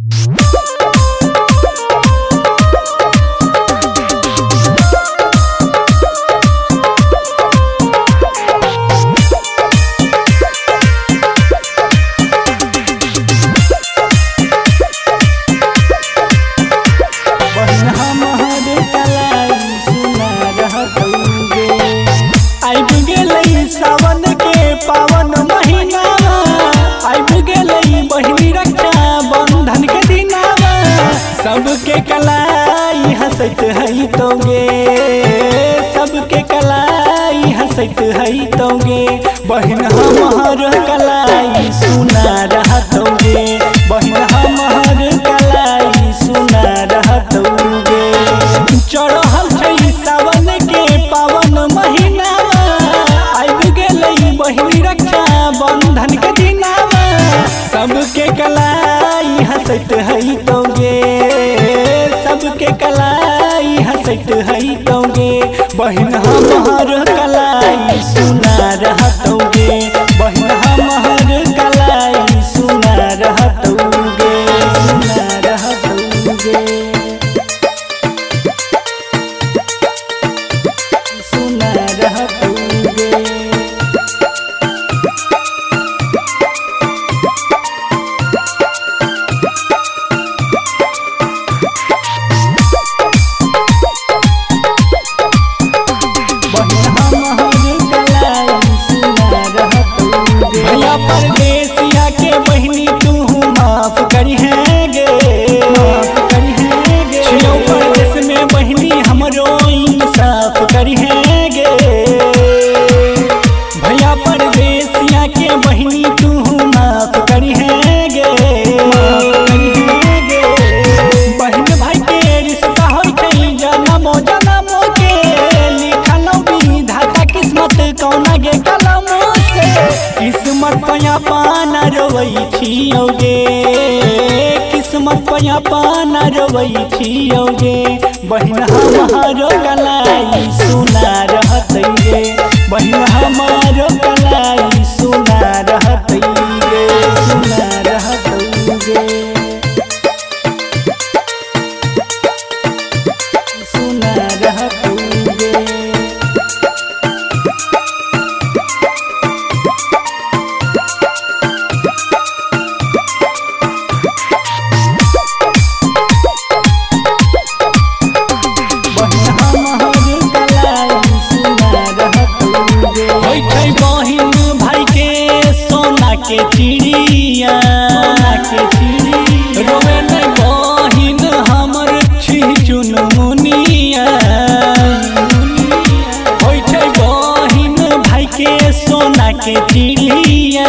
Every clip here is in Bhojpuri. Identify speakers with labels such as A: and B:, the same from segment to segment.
A: सावन के पावन महीना आइब गेलई बहिनी रक्षा बंधन के दिनावा सबके कलाई हंसत है तोगे सबके कलाई हंसत है तोगे बहन हमार कलाई सुना रहतोगे बहन हमार कलाई सुना रहतोगे चढ़ल छै सावन के पावन महीना बहिनी रक्षा बंधन के दिनावा सबके कलाई हंसत है तोगे सबके कलाई हंसत है तोगे बहन हमार कलाई सुना रहतोगे बहन हमार कलाई सुना रहतोगे सुना रहतोगे सुना रहतोगे परदेसिया के बहिनी तू माफ करी है गे माफ करी है गे छियो परदेस में बहिनी हमरो इंसाफ करी है गे भैया परदेसिया के बहिनी तू माफ करी है गे माफ करी है गे बहन भाई के रिश्ता होई छै जन्मो जन्मो के लिखल विधाता किस्मत कौना गे कलम से किस्मत पया पाना रोवई छियोगे किस्मत पया पाना रोवई छियोगे बहन हमारो कलाई सुना रहतैगे बहन हमारो कलाई सुना रहतैगे सुना रहतैगे सुना रहतैगे बहिन भाई के सोना के चिड़िया रोवे नहीं बहिन हमर छी चुनमुनिया होइ छै बहिन भाई के सोना के चिड़िया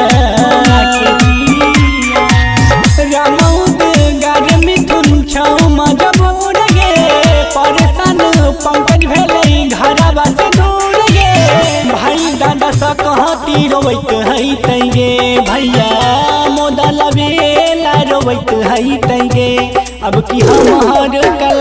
A: रामौद गार मिथुन छौ मजबूर गे परेशान पंकज भेलै घरवा से दूर गे भाई दादा सा कहती रोवैत है तैगे भैया मोदा लबेला रोवैत है तैगे अब की हमार